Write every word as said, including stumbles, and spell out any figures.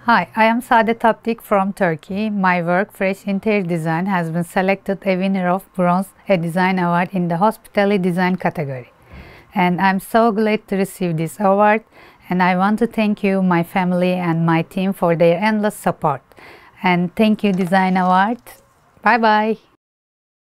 Hi, I am Saadet Abdik from Turkey. My work, Fresh Interior Design, has been selected a winner of Bronze A Design Award in the Hospitality Design category. And I'm so glad to receive this award, and I want to thank you, my family and my team, for their endless support. And thank you, Design Award. Bye bye.